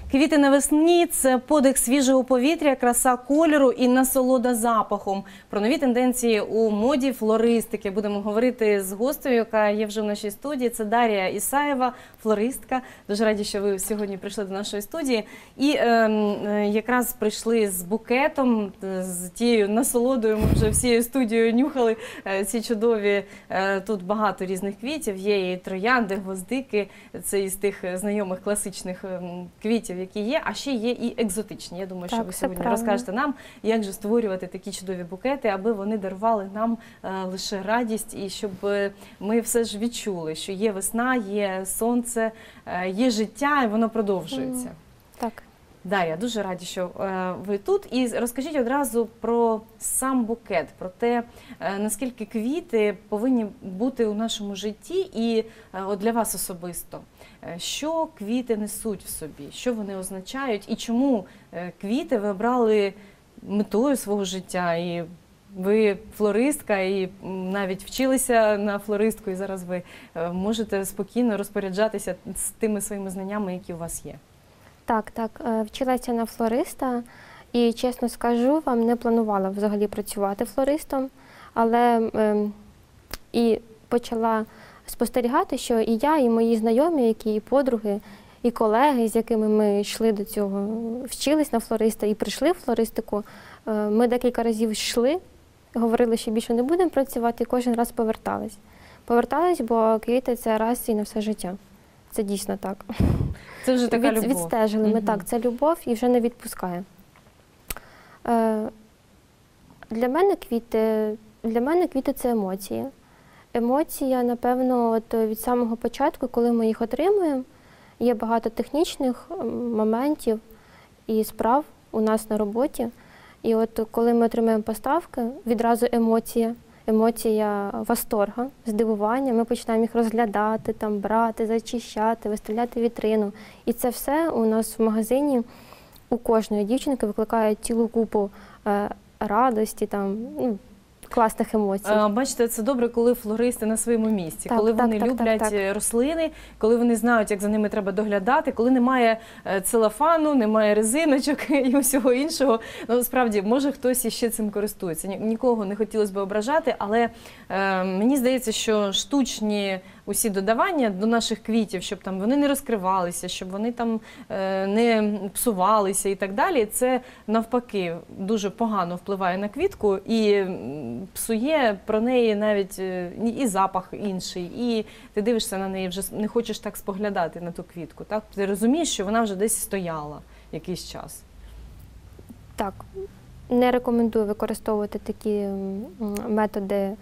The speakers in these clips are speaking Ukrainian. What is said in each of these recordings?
Квіти навесні – це подих свіжого повітря, краса кольору і насолода запахом. Про нові тенденції у моді флористики будемо говорити з гостею, яка є вже в нашій студії. Це Дар'я Ісаєва, флористка. Дуже раді, що ви сьогодні прийшли до нашої студії. І якраз прийшли з букетом, з тією насолодою. Ми вже всією студією нюхали ці чудові, тут багато різних квітів. Є і троянди, гвоздики, це із тих знайомих класичних квітів, які є, а ще є і екзотичні. Я думаю, що ви сьогодні розкажете нам, як же створювати такі чудові букети, аби вони дарували нам лише радість і щоб ми все ж відчули, що є весна, є сонце, є життя і воно продовжується. Так. Дар'я, дуже раді, що ви тут. І розкажіть одразу про сам букет, про те, наскільки квіти повинні бути у нашому житті і от для вас особисто. Що квіти несуть в собі, що вони означають і чому квіти ви обрали метою свого життя? І ви флористка, і навіть вчилися на флористку, і зараз ви можете спокійно розпоряджатися з тими своїми знаннями, які у вас є. Так, вчилася на флориста і, чесно скажу, вам не планувала взагалі працювати флористом, але і почала спостерігати, що і я, і мої знайомі, які і подруги, і колеги, з якими ми йшли до цього, вчились на флориста і прийшли в флористику, ми декілька разів йшли, говорили, що більше не будемо працювати, і кожен раз повертались. Повертались, бо квіти – це раз і на все життя. Це дійсно так. Це вже така любов. Відстежили ми, так, це любов і вже не відпускає. Для мене квіти – це емоції. Емоція, напевно, от від самого початку, коли ми їх отримуємо, є багато технічних моментів і справ у нас на роботі. І от коли ми отримуємо поставки, відразу емоція восторга, здивування, ми починаємо їх розглядати, там, брати, зачищати, виставляти вітрину. І це все у нас в магазині у кожної дівчинки викликає цілу купу радості, там, класних емоцій. Бачите, це добре, коли флористи на своєму місці, коли вони люблять рослини, коли вони знають, як за ними треба доглядати, коли немає целофану, немає резиночок і усього іншого. Ну, справді, може хтось іще цим користується. Нікого не хотілося б ображати, але мені здається, що штучні усі додавання до наших квітів, щоб там вони не розкривалися, щоб вони там не псувалися і так далі, це навпаки дуже погано впливає на квітку і псує про неї навіть і запах інший, і ти дивишся на неї, вже не хочеш так споглядати на ту квітку, так? Ти розумієш, що вона вже десь стояла якийсь час. Так, не рекомендую використовувати такі методи,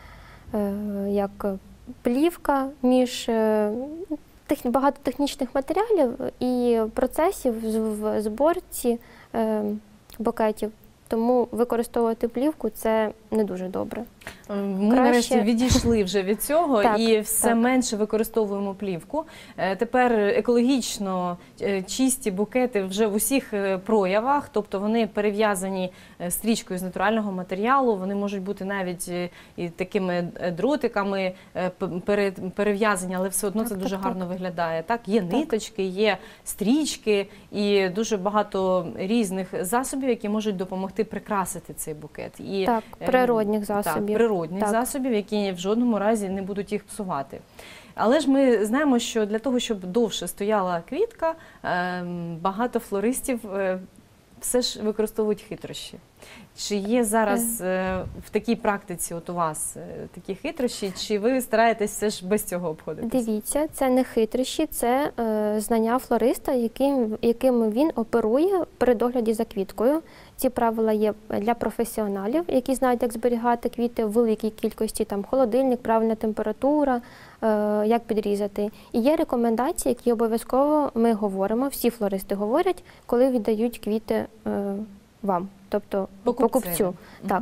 як плівка між багато технічних матеріалів і процесів в зборці букетів. Тому використовувати плівку – це не дуже добре. Ми нарешті відійшли вже від цього і все менше використовуємо плівку. Тепер екологічно чисті букети вже в усіх проявах, тобто вони перев'язані стрічкою з натурального матеріалу, вони можуть бути навіть і такими дротиками перев'язані, але все одно це дуже гарно виглядає. Так? Є ниточки, є стрічки і дуже багато різних засобів, які можуть допомогти прикрасити цей букет. Так, природних засобів. Природних засобів, які в жодному разі не будуть їх псувати. Але ж ми знаємо, що для того, щоб довше стояла квітка, багато флористів все ж використовують хитрощі. Чи є зараз в такій практиці от у вас такі хитрощі, чи ви стараєтесь все ж без цього обходитися? Дивіться, це не хитрощі, це знання флориста, яким він оперує при догляді за квіткою. Ці правила є для професіоналів, які знають, як зберігати квіти в великій кількості, там холодильник, правильна температура, як підрізати. І є рекомендації, які обов'язково ми говоримо, всі флористи говорять, коли віддають квіти вам, тобто покупцю. Так.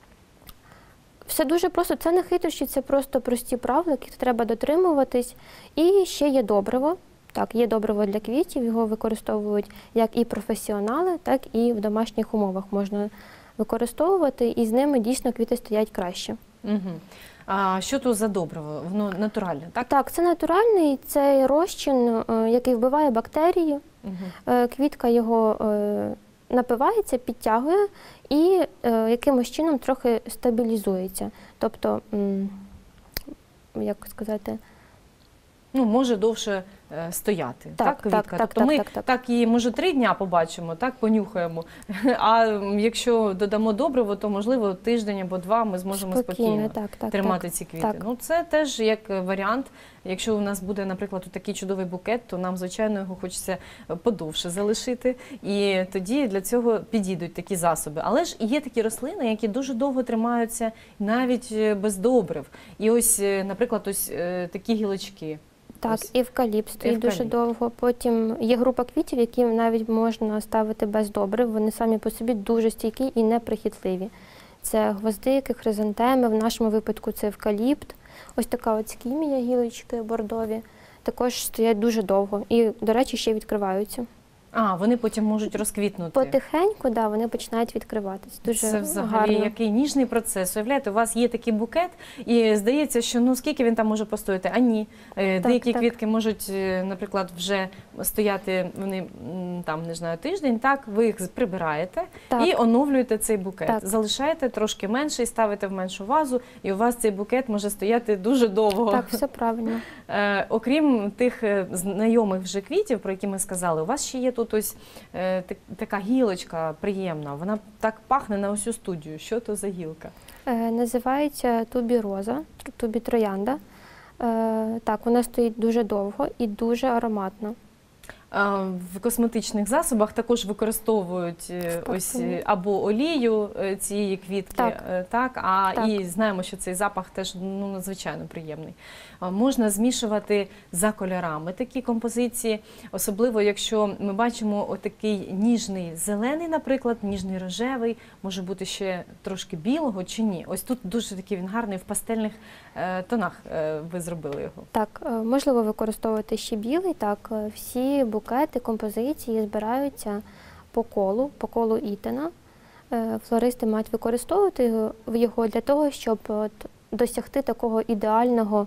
Все дуже просто, це не хитрощі, це просто прості правила, яких треба дотримуватись. І ще є добриво. Так, є добриво для квітів, його використовують як і професіонали, так і в домашніх умовах можна використовувати, і з ними дійсно квіти стоять краще. А що то за добриво? Воно натуральне, так? Так, це натуральний, це розчин, який вбиває бактерії, Квітка його напивається, підтягує і якимось чином трохи стабілізується. Тобто, як сказати, ну, може довше стояти, так, квітка? Тобто ми так її, може, 3 дня побачимо, так, понюхаємо, а якщо додамо добриво, то, можливо, тиждень або 2 ми зможемо спокійно тримати ці квіти. Так. Ну, це теж як варіант. Якщо у нас буде, наприклад, такий чудовий букет, то нам, звичайно, його хочеться подовше залишити, і тоді для цього підійдуть такі засоби. Але ж є такі рослини, які дуже довго тримаються навіть без добрив. І ось, наприклад, ось такі гілочки. Так, евкаліпт стоїть дуже довго. Потім є група квітів, які навіть можна ставити без добрив. Вони самі по собі дуже стійкі і неприхитливі. Це гвоздики, хризантеми, в нашому випадку це евкаліпт. Ось така от скімія, гілочки бордові, також стоять дуже довго і, до речі, ще відкриваються. А, вони потім можуть розквітнути. Потихеньку, да, вони починають відкриватись. Дуже це взагалі гарно. Який ніжний процес. Уявляєте, у вас є такий букет, і здається, що ну скільки він там може постояти? А ні. Деякі квітки можуть, наприклад, вже стояти, вони там, не знаю, тиждень, так, ви їх прибираєте і оновлюєте цей букет. Залишаєте трошки менше і ставите в меншу вазу, і у вас цей букет може стояти дуже довго. Так, все правильно. Окрім тих знайомих вже квітів, про які ми сказали, у вас ще є тут ось така гілочка приємна, вона так пахне на усю студію. Що то за гілка? Називається тубіроза, тубітроянда. Так, вона стоїть дуже довго і дуже ароматно. В косметичних засобах також використовують ось або олію цієї квітки, і знаємо, що цей запах теж надзвичайно приємний. Можна змішувати за кольорами такі композиції, особливо якщо ми бачимо отакий ніжний зелений, наприклад, ніжний рожевий, може бути ще трошки білого чи ні. Ось тут дуже такий він гарний, в пастельних тонах ви зробили його. Так, можливо використовувати ще білий, так, всі букети, композиції збираються по колу Ітона. Флористи мають використовувати його для того, щоб досягти такого ідеального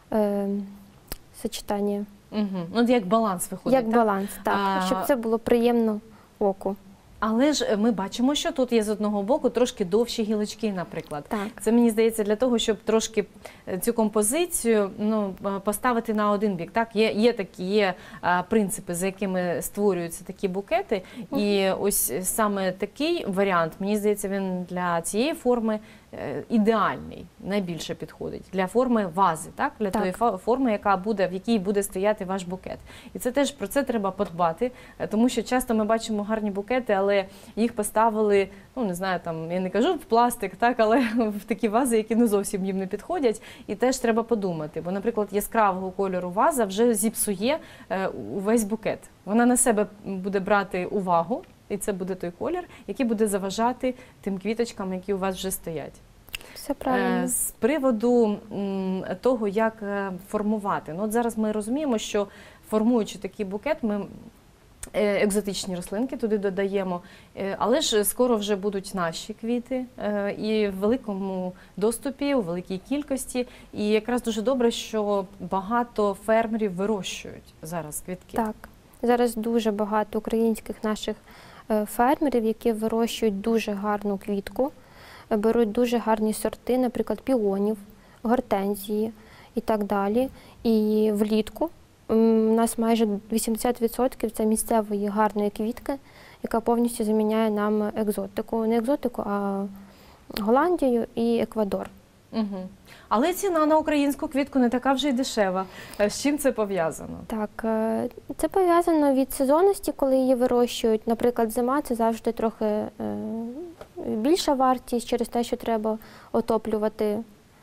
сочетання. Ну, як баланс виходить. Як баланс, так, щоб це було приємно оку. Але ж ми бачимо, що тут є з одного боку трошки довші гілочки, наприклад. Так. Це, мені здається, для того, щоб трошки цю композицію поставити на один бік. Так? Є такі принципи, за якими створюються такі букети. І ось саме такий варіант, мені здається, він для цієї форми ідеальний, найбільше підходить. Для форми вази, так? Для тої форми, в якій буде стояти ваш букет. І це теж про це треба подбати, тому що часто ми бачимо гарні букети, але їх поставили, ну не знаю, там, я не кажу в пластик, так, але в такі вази, які не зовсім їм не підходять. І теж треба подумати, бо, наприклад, яскравого кольору ваза вже зіпсує увесь букет. Вона на себе буде брати увагу, і це буде той колір, який буде заважати тим квіточкам, які у вас вже стоять. Все правильно. З приводу того, як формувати. Ну, от зараз ми розуміємо, що формуючи такий букет, ми екзотичні рослинки туди додаємо, але ж скоро вже будуть наші квіти і в великому доступі, у великій кількості. І якраз дуже добре, що багато фермерів вирощують зараз квітки. Так, зараз дуже багато українських наших фермерів, які вирощують дуже гарну квітку, беруть дуже гарні сорти, наприклад, піонів, гортензії і так далі. І влітку у нас майже 80% це місцевої гарної квітки, яка повністю заміняє нам екзотику. Не екзотику, а Голландію і Еквадор. Угу. Але ціна на українську квітку не така вже й дешева. З чим це пов'язано? Так, це пов'язано від сезонності, коли її вирощують. Наприклад, зима – це завжди трохи більша вартість через те, що треба отоплювати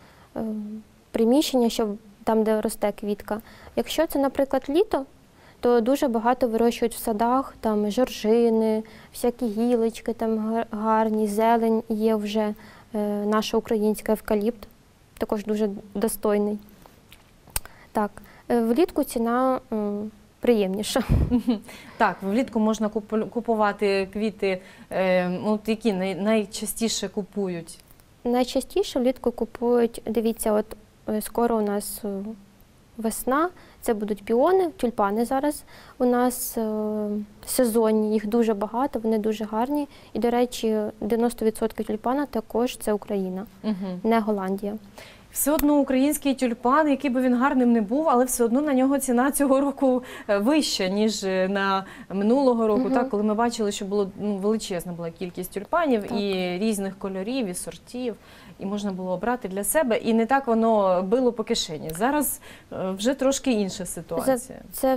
приміщення, щоб там, де росте квітка. Якщо це, наприклад, літо, то дуже багато вирощують в садах, там жоржини, всякі гілочки там гарні, зелень є вже, наша українська евкаліпт, також дуже достойний. Так, влітку ціна приємніша. Так, влітку можна купувати квіти, які найчастіше купують? Найчастіше влітку купують, дивіться, от скоро у нас весна, Це будуть піони, тюльпани зараз у нас сезонні, їх дуже багато, вони дуже гарні. І, до речі, 90% тюльпана також це Україна, не Голландія. Все одно український тюльпан, який би він гарним не був, але все одно на нього ціна цього року вища, ніж на минулого року, так, коли ми бачили, що було величезна була кількість тюльпанів і різних кольорів, і сортів, і можна було обрати для себе, і не так воно било по кишені. Зараз вже трошки інша ситуація. Це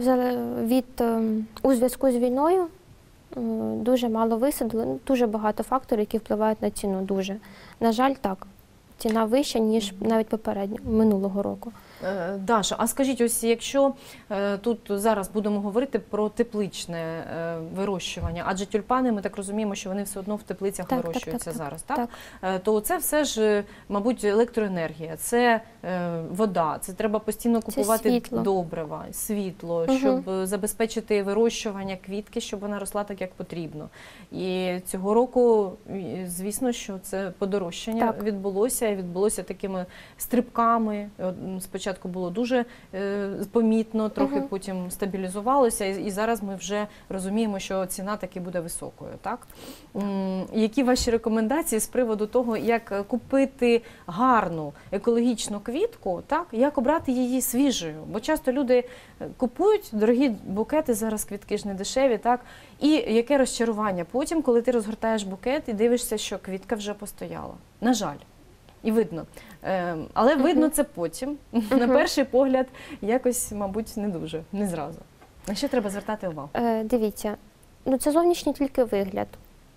у зв'язку з війною дуже мало висадили, дуже багато факторів, які впливають на ціну, дуже. На жаль, так. Ціна вища, ніж навіть минулого року. Даша, а скажіть, ось якщо тут зараз будемо говорити про тепличне вирощування, адже тюльпани, ми так розуміємо, що вони все одно в теплицях вирощуються зараз, так? То це все ж, мабуть, електроенергія, це вода, це треба постійно купувати добрива, світло, щоб забезпечити вирощування квітки, щоб вона росла так, як потрібно. І цього року, звісно, що це подорожчання відбулося, і відбулося такими стрибками. Спочатку було дуже помітно, трохи потім стабілізувалося, і зараз ми вже розуміємо, що ціна таки буде високою, так? Які ваші рекомендації з приводу того, як купити гарну екологічну квітку, так? Як обрати її свіжою? Бо часто люди купують дорогі букети, зараз квітки ж не дешеві, так? І яке розчарування потім, коли ти розгортаєш букет і дивишся, що квітка вже постояла. На жаль. І видно. Але видно це потім. На перший погляд якось, мабуть, не дуже, не зразу. На що треба звертати увагу? Дивіться, це зовнішній тільки вигляд.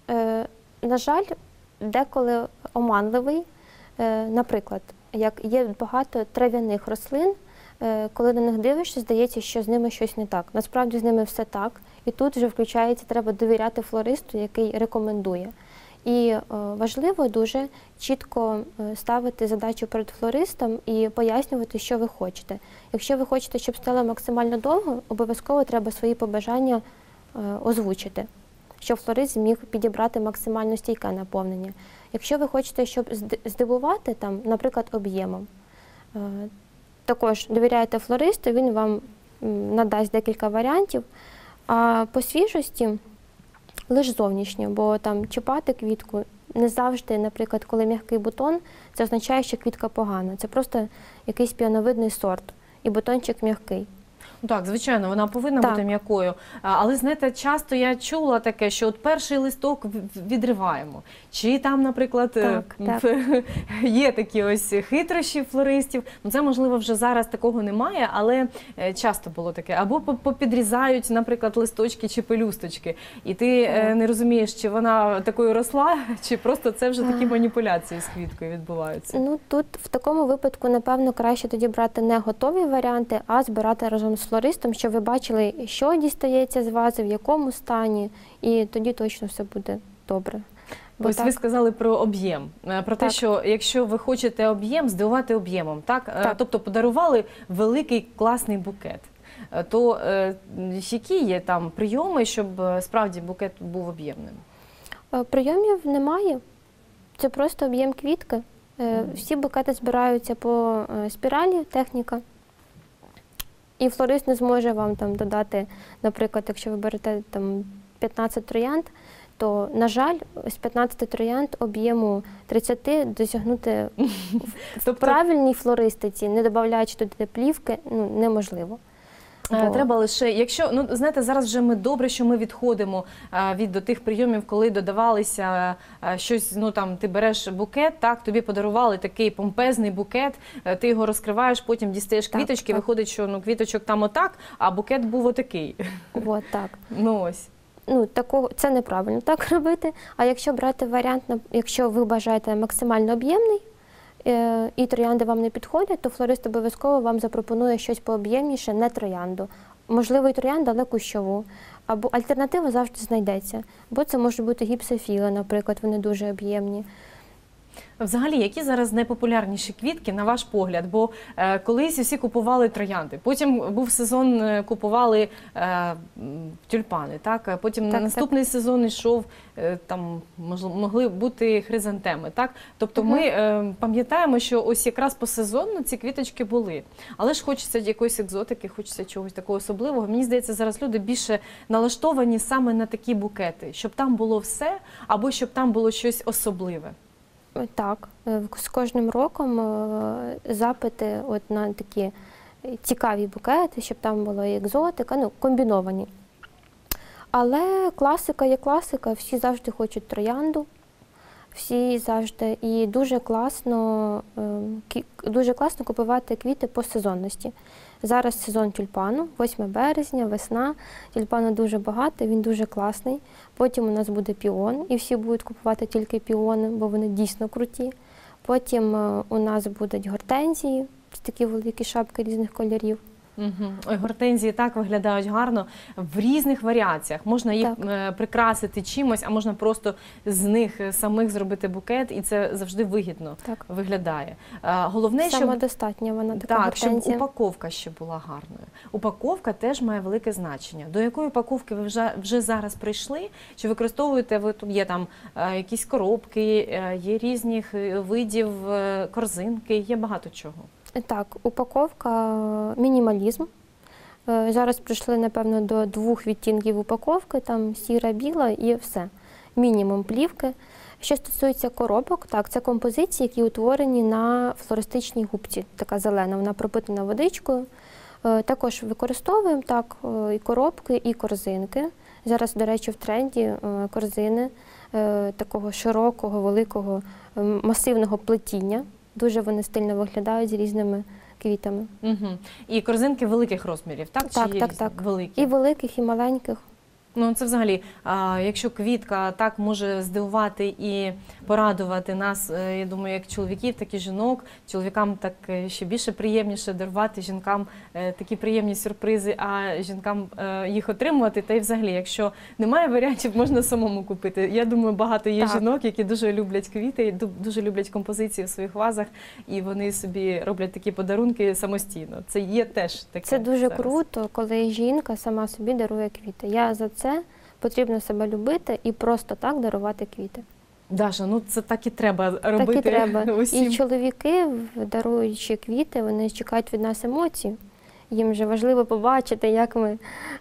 На жаль, деколи оманливий. Наприклад, як є багато трав'яних рослин, коли на них дивишся, здається, що з ними щось не так. Насправді з ними все так. І тут вже включається, треба довіряти флористу, який рекомендує. І важливо дуже чітко ставити задачу перед флористом і пояснювати, що ви хочете. Якщо ви хочете, щоб стало максимально довго, обов'язково треба свої побажання озвучити, щоб флорист зміг підібрати максимально стійке наповнення. Якщо ви хочете, щоб здивувати, наприклад, об'ємом, також довіряєте флористу, він вам надасть декілька варіантів. А по свіжості лише зовнішньо, бо чіпати квітку не завжди, наприклад, коли м'який бутон, це означає, що квітка погана. Це просто якийсь піоновидний сорт, і бутончик м'який. Так, звичайно, вона повинна бути м'якою. Але, знаєте, часто я чула таке, що от перший листок відриваємо. Чи там, наприклад, є такі ось хитрощі флористів. Це, можливо, вже зараз такого немає, але часто було таке. Або попідрізають, наприклад, листочки чи пелюсточки. І ти не розумієш, чи вона такою росла, чи просто це вже такі маніпуляції з квіткою відбуваються. Тут в такому випадку, напевно, краще тоді брати не готові варіанти, а збирати разом з флористом, щоб ви бачили, що дістається з вази, в якому стані, і тоді точно все буде добре. Ось ви сказали про об'єм, про те, що якщо ви хочете об'єм, здивувати об'ємом, так? Тобто подарували великий класний букет, то які є там прийоми, щоб справді букет був об'ємним? Прийомів немає, це просто об'єм квітки. Всі букети збираються по спіралі, техніка. І флорист не зможе вам додати, наприклад, якщо ви берете 15 троянд, то, на жаль, з 15 троянд об'єму 30 досягнути в правильній флористиці, не додаючи туди плівки, неможливо. Треба лише, якщо, знаєте, зараз вже ми добре, що ми відходимо від тих прийомів, коли додавалися щось, ти береш букет, так, тобі подарували такий помпезний букет, ти його розкриваєш, потім дістаєш квіточки, виходить, що квіточок там отак, а букет був отакий. От так. Ось. Це неправильно так робити, а якщо брати варіант, якщо ви бажаєте максимально об'ємний, і троянди вам не підходять, то флорист обов'язково вам запропонує щось пооб'ємніше, не троянду. Можливо, і троянду, але кущову. Або альтернатива завжди знайдеться. Бо це може бути гіпсофіла, наприклад, вони дуже об'ємні. Взагалі, які зараз найпопулярніші квітки, на ваш погляд? Бо колись усі купували троянди, потім був сезон, купували тюльпани, так? А потім на наступний сезон йшов, там могли бути хризантеми, так? Тобто ми пам'ятаємо, що ось якраз по сезону ці квіточки були. Але ж хочеться якоїсь екзотики, хочеться чогось такого особливого. Мені здається, зараз люди більше налаштовані саме на такі букети, щоб там було все, або щоб там було щось особливе. Так, з кожним роком запити от на такі цікаві букети, щоб там була і екзотика, ну, комбіновані. Але класика є класика, всі завжди хочуть троянду, всі завжди, і дуже класно купувати квіти по сезонності. Зараз сезон тюльпану, 8 березня, весна, тюльпану дуже багато, він дуже класний. Потім у нас буде піон, і всі будуть купувати тільки піони, бо вони дійсно круті. Потім у нас будуть гортензії, такі великі шапки різних кольорів. Ой, гортензії так виглядають гарно в різних варіаціях. Можна їх прикрасити чимось, а можна просто з них самих зробити букет, і це завжди вигідно виглядає. Головне, самодостатня вона така гортензія. щоб упаковка ще була гарною. Упаковка теж має велике значення. До якої упаковки ви вже зараз прийшли? Чи використовуєте ви, тут є там якісь коробки, є різних видів корзинки, є багато чого? Так, упаковка мінімалізм. Зараз прийшли, напевно, до 2 відтінків упаковки, там сіра, біла і все. Мінімум плівки. Що стосується коробок, так, це композиції, які утворені на флористичній губці. Така зелена, вона пропитана водичкою. Також використовуємо так, і коробки, і корзинки. Зараз, до речі, в тренді корзини такого широкого, великого, масивного плетіння. Дуже вони стильно виглядають з різними квітами. І корзинки великих розмірів, так? Так. Великі? І великих, і маленьких. Ну, це взагалі, якщо квітка так може здивувати і порадувати нас, я думаю, як чоловіків, так і жінок, чоловікам так ще більше приємніше дарувати жінкам такі приємні сюрпризи, а жінкам їх отримувати. Та й взагалі, якщо немає варіантів, можна самому купити. Я думаю, багато є жінок, які дуже люблять квіти, дуже люблять композиції в своїх вазах, і вони собі роблять такі подарунки самостійно. Це є теж таке. Це дуже круто, коли жінка сама собі дарує квіти. Я за це потрібно себе любити і просто так дарувати квіти. Даша, ну це так і треба робити. Так і треба. Усім. І чоловіки, даруючи квіти, вони чекають від нас емоцій. Їм же важливо побачити, як ми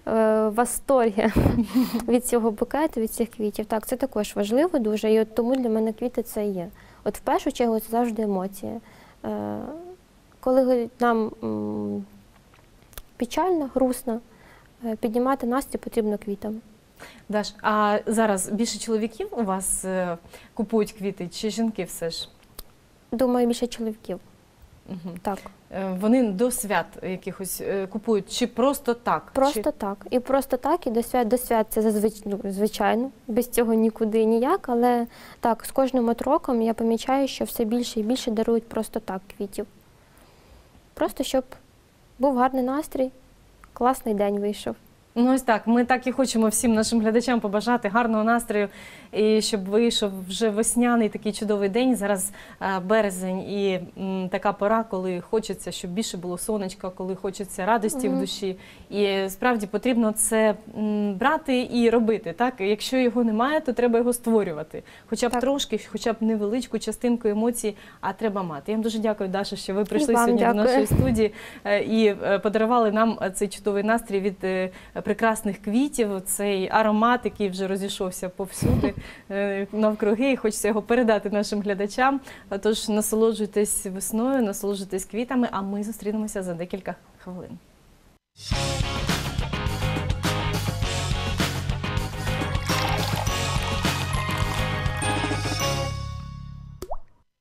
в восторгі від цього букету, від цих квітів. Так, це також важливо дуже, і от тому для мене квіти це є. От в першу чергу це завжди емоції. Коли нам печально, грустно, піднімати настрій потрібно квітами. Даш, а зараз більше чоловіків у вас купують квіти, чи жінки все ж? Думаю, більше чоловіків. Так. Вони до свят якихось купують, чи просто так? Просто так. І просто так, і до свят це звичайно, без цього нікуди ніяк, але так, з кожним роком я помічаю, що все більше і більше дарують просто так квітів. Просто щоб був гарний настрій, класний день вийшов. Ну ось так, ми так і хочемо всім нашим глядачам побажати гарного настрою, і щоб вийшов вже весняний такий чудовий день. Зараз березень і така пора, коли хочеться, щоб більше було сонечка, коли хочеться радості в душі. І справді потрібно це брати і робити. Так? Якщо його немає, то треба його створювати. Хоча б трошки, хоча б невеличку частинку емоцій, а треба мати. Я вам дуже дякую, Даша, що ви прийшли сьогодні до нашої студії і подарували нам цей чудовий настрій від прекрасних квітів, цей аромат, який вже розійшовся повсюди, навкруги, і хочеться його передати нашим глядачам. Тож насолоджуйтесь весною, насолоджуйтесь квітами, а ми зустрінемося за декілька хвилин.